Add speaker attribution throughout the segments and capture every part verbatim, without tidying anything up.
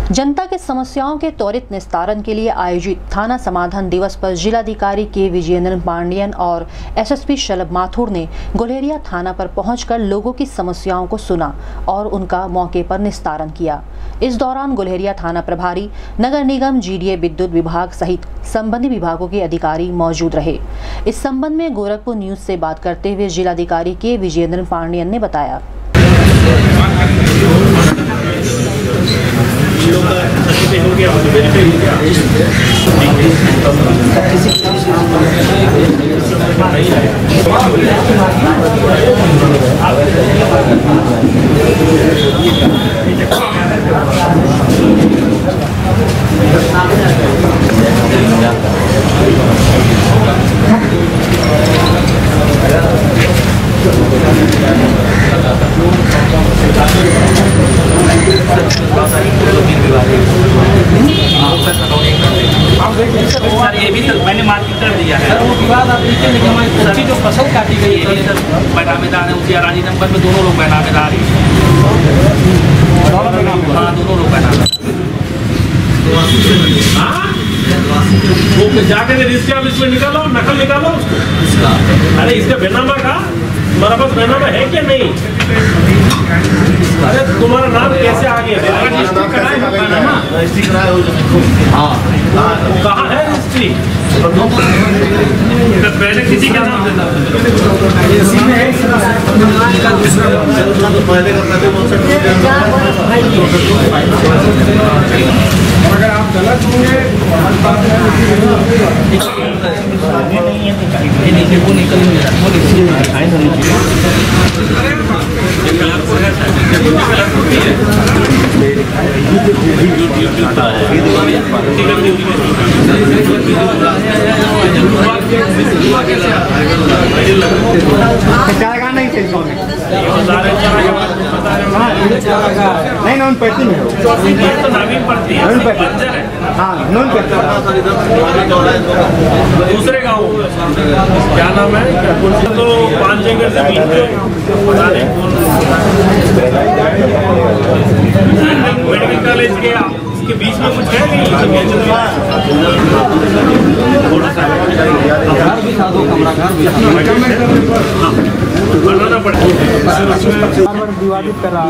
Speaker 1: जनता के समस्याओं के त्वरित निस्तारण के लिए आयोजित थाना समाधान दिवस पर जिलाधिकारी के विजयेंद्र पांडियन और एसएसपी शलभ माथुर ने गुलेरिया थाना पर पहुंचकर लोगों की समस्याओं को सुना और उनका मौके पर निस्तारण किया। इस दौरान गुलेरिया थाना प्रभारी, नगर निगम, जीडीए, विद्युत विभाग सहित संबंधित विभागों के अधिकारी मौजूद रहे। इस संबंध में गोरखपुर न्यूज से बात करते हुए जिलाधिकारी के विजयेंद्र पांडियन ने बताया।
Speaker 2: हो गया
Speaker 3: सर, ये भी सर मैंने मार्किंग कर दिया है। वो विवाद आप नीचे लिखे जो फसल काटी गई है सर, बैनामेदार है उसी राजी नंबर में दोनों लोग बैनामेदार ही। हाँ, दोनों लोग बैनामेदार। वो जाके रजिस्ट्री ऑफिस में निकालो, नकल निकालो उसको। अरे इसका बैनामा का तुम्हारा पास बैनामा है क्या नहीं? अरे तुम्हारा नाम कैसे आ गया? रजिस्ट्री कराए हो बैनामा? रजिस्ट्री कराए हो? हाँ, कहाँ है रजिस्ट्री? पहले किसी का नाम देता अगर आप गलत होंगे वो निकल नहीं नहीं नॉन पढ़ती में तो नवीन पढ़ती है। हाँ, नॉन पढ़ती दूसरे गाँव क्या नाम है? तो पाँच जगह से मेडिकल कॉलेज के इसके बीच में कुछ है नहीं? बनाना पड़ेगा। विवादित कर रहा है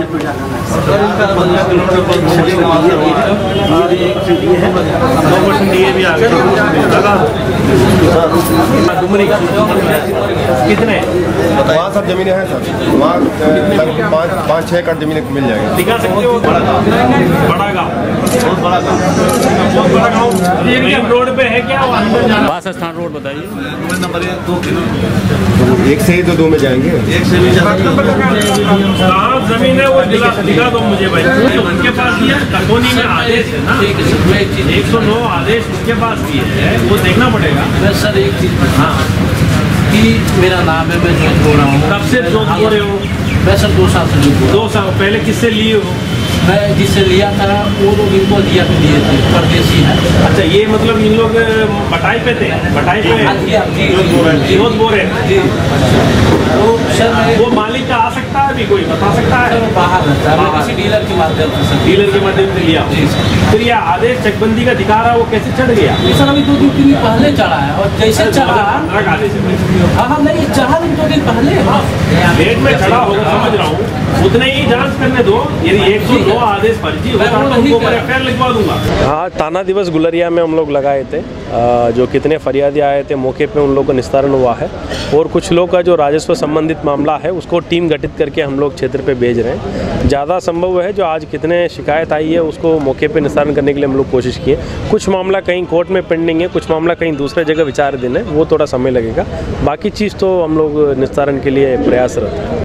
Speaker 3: कितने?
Speaker 4: वहाँ सब जमीनें हैं सर, वहाँ पाँच पाँच छः एकड़ जमीनें मिल जाएगी।
Speaker 3: दिखा सकते हो? बड़ा गाँव, बड़ा गाँव, बहुत बड़ा गाँव, बहुत बड़ा गाँव। मेन रोड पे है क्या?
Speaker 5: बास स्थान रोड बताइए।
Speaker 4: नंबर दो किलो एक से ही तो दो में जाएंगे। एक से भी
Speaker 3: कहाँ जमीन है वो दिखा दिखा दो मुझे भाई। उनके पास भी है, कटोनी में आदेश है ना, एक सौ नौ आदेश उनके पास भी है, वो देखना पड़ेगा।
Speaker 6: सर एक चीज हाँ कि मेरा नाम है, मैं जोत बोल रहा हूँ।
Speaker 3: कब से जोत बोल रहे हो?
Speaker 6: मैं सर दो साल से जोत।
Speaker 3: दो साल पहले किससे लिए हो?
Speaker 6: मैं जिससे लिया था वो लोग इनको दिया पे दिए थे, परदेसी है।
Speaker 3: अच्छा, ये मतलब इन लोग बटाई पे थे? बटाई पे जोत बोल रहे हैं।
Speaker 6: तो सर
Speaker 3: वो मालिक का आ सकता है, भी कोई बता सकता है?
Speaker 6: बाहर रहता है, किसी डीलर के माध्यम से।
Speaker 3: डीलर के माध्यम से लिया। फिर ये आदेश चकबंदी का दिखा रहा है, वो कैसे चढ़ गया?
Speaker 6: सर अभी दो दिन तीन दिन पहले चढ़ा है, और जैसे चढ़ा
Speaker 3: आदेश
Speaker 6: हाँ हाँ नहीं चढ़ा दिन दो दिन पहले
Speaker 3: रेट में चढ़ा होगा, समझ रहा हूँ, उतने ही जांच करने दो। यदि एक सौ दो आदेश फर्जी होगा तो उनको मैं एफ आई आर लिखवा दूंगा।
Speaker 2: हाँ, थाना दिवस गुलेरिया में हम लोग लगाए थे। जो कितने फरियादी आए थे मौके पे उन लोगों का निस्तारण हुआ है, और कुछ लोग का जो राजस्व संबंधित मामला है उसको टीम गठित करके हम लोग क्षेत्र पे भेज रहे हैं। ज़्यादा संभव है जो आज कितने शिकायत आई है उसको मौके पे निस्तारण करने के लिए हम लोग कोशिश किए। कुछ मामला कहीं कोर्ट में पेंडिंग है, कुछ मामला कहीं दूसरे जगह विचाराधीन है, वो थोड़ा समय लगेगा। बाकी चीज़ तो हम लोग निस्तारण के लिए प्रयासरत हैं।